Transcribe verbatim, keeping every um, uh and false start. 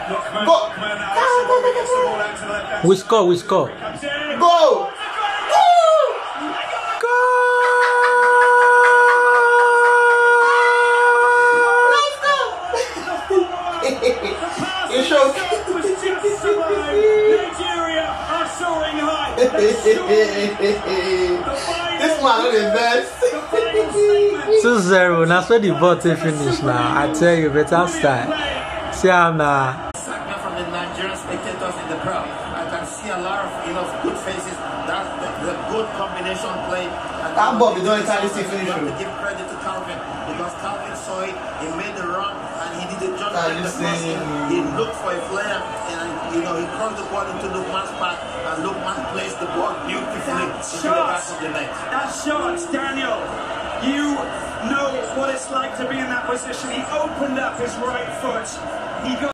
Go! We score, we score. Go! You show. This man is the best. two zero, that's where the ball finish now. I tell you, better start. See how now. From the Nigerian spectators in the crowd, I can see a lot of you know good faces. That's the, the good combination play. And that ball we don't entirely see finish. To give credit to Calvin because Calvin saw it, he made the run and he did the jump. The he looked for a player and you know he crossed the ball into Lukman's path and Lukman placed the ball beautifully into the back of the net. That shot, Daniel. You know what it's like to be in that position. He opened up his right foot. He got